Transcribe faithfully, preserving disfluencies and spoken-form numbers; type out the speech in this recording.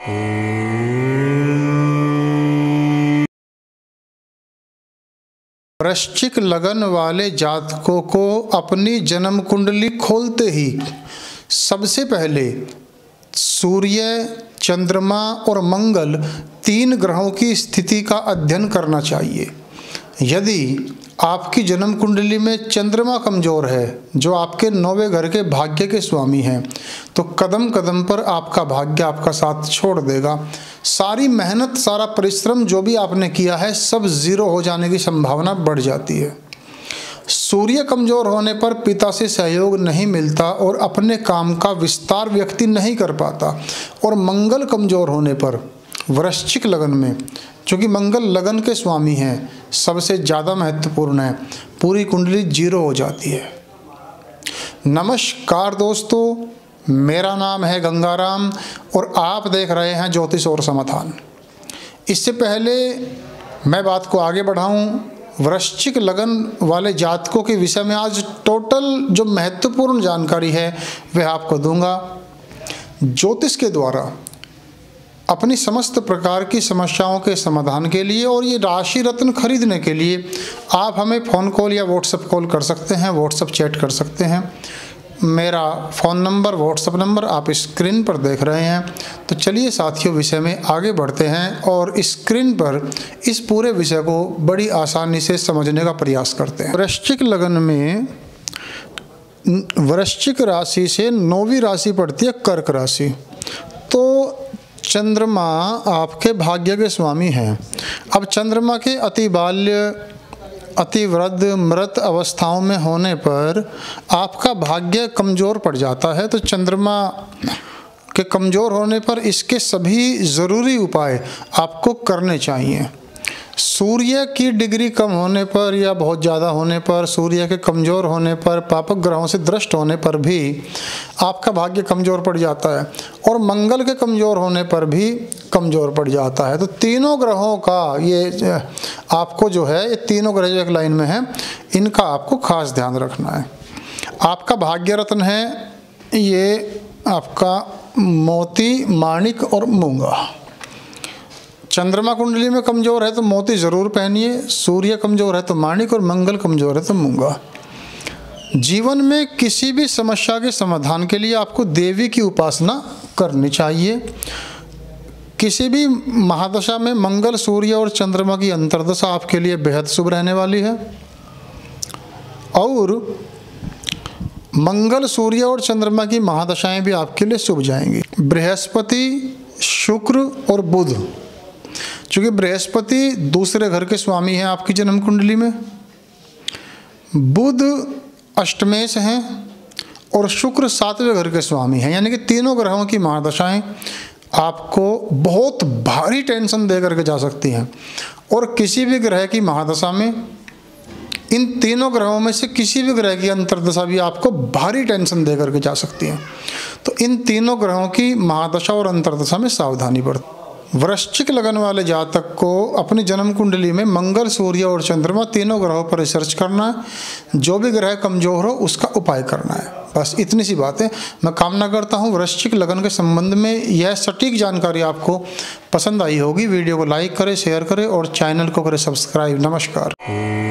वृश्चिक लगन वाले जातकों को अपनी जन्म कुंडली खोलते ही सबसे पहले सूर्य, चंद्रमा और मंगल तीन ग्रहों की स्थिति का अध्ययन करना चाहिए। यदि आपकी जन्म कुंडली में चंद्रमा कमज़ोर है, जो आपके नौवें घर के भाग्य के स्वामी हैं, तो कदम कदम पर आपका भाग्य आपका साथ छोड़ देगा। सारी मेहनत, सारा परिश्रम जो भी आपने किया है, सब ज़ीरो हो जाने की संभावना बढ़ जाती है। सूर्य कमज़ोर होने पर पिता से सहयोग नहीं मिलता और अपने काम का विस्तार व्यक्ति नहीं कर पाता। और मंगल कमज़ोर होने पर वृश्चिक लगन में, चूँकि मंगल लगन के स्वामी हैं, सबसे ज़्यादा महत्वपूर्ण है, पूरी कुंडली जीरो हो जाती है। नमस्कार दोस्तों, मेरा नाम है गंगाराम और आप देख रहे हैं ज्योतिष और समाधान। इससे पहले मैं बात को आगे बढ़ाऊं, वृश्चिक लगन वाले जातकों के विषय में आज टोटल जो महत्वपूर्ण जानकारी है वह आपको दूंगा। ज्योतिष के द्वारा अपनी समस्त प्रकार की समस्याओं के समाधान के लिए और ये राशि रत्न खरीदने के लिए आप हमें फ़ोन कॉल या व्हाट्सएप कॉल कर सकते हैं, व्हाट्सएप चैट कर सकते हैं। मेरा फ़ोन नंबर, व्हाट्सएप नंबर आप स्क्रीन पर देख रहे हैं। तो चलिए साथियों, विषय में आगे बढ़ते हैं और स्क्रीन पर इस पूरे विषय को बड़ी आसानी से समझने का प्रयास करते हैं। वृश्चिक लगन में वृश्चिक राशि से नौवीं राशि पड़ती है कर्क राशि। तो चंद्रमा आपके भाग्य के स्वामी हैं। अब चंद्रमा के अति बाल्य, अति वृद्ध, मृत अवस्थाओं में होने पर आपका भाग्य कमज़ोर पड़ जाता है। तो चंद्रमा के कमज़ोर होने पर इसके सभी ज़रूरी उपाय आपको करने चाहिए। सूर्य की डिग्री कम होने पर या बहुत ज़्यादा होने पर, सूर्य के कमज़ोर होने पर, पापक ग्रहों से दृष्ट होने पर भी आपका भाग्य कमज़ोर पड़ जाता है। और मंगल के कमज़ोर होने पर भी कमज़ोर पड़ जाता है। तो तीनों ग्रहों का ये आपको जो है, ये तीनों ग्रह जो एक लाइन में है, इनका आपको खास ध्यान रखना है। आपका भाग्य रत्न है ये आपका मोती, माणिक और मूंगा। चंद्रमा कुंडली में कमज़ोर है तो मोती ज़रूर पहनिए, सूर्य कमज़ोर है तो माणिक और मंगल कमज़ोर है तो मूंगा। जीवन में किसी भी समस्या के समाधान के लिए आपको देवी की उपासना करनी चाहिए। किसी भी महादशा में मंगल, सूर्य और चंद्रमा की अंतर्दशा आपके लिए बेहद शुभ रहने वाली है। और मंगल, सूर्य और चंद्रमा की महादशाएं भी आपके लिए शुभ जाएंगी। बृहस्पति, शुक्र और बुध, चूँकि बृहस्पति दूसरे घर के स्वामी हैं आपकी जन्म कुंडली में, बुध अष्टमेश हैं और शुक्र सातवें घर के स्वामी हैं। यानी कि तीनों ग्रहों की महादशाएं आपको बहुत भारी टेंशन दे करके जा सकती हैं। और किसी भी ग्रह की महादशा में, इन तीनों ग्रहों में से किसी भी ग्रह की अंतर्दशा भी आपको भारी टेंशन दे करके जा सकती है। तो इन तीनों ग्रहों की महादशा और अंतर्दशा में सावधानी बरतें। वृश्चिक लगन वाले जातक को अपनी जन्म कुंडली में मंगल, सूर्य और चंद्रमा तीनों ग्रहों पर रिसर्च करना है। जो भी ग्रह कमज़ोर हो उसका उपाय करना है। बस इतनी सी बात है। मैं कामना करता हूँ वृश्चिक लगन के संबंध में यह सटीक जानकारी आपको पसंद आई होगी। वीडियो को लाइक करें, शेयर करें और चैनल को करें सब्सक्राइब। नमस्कार।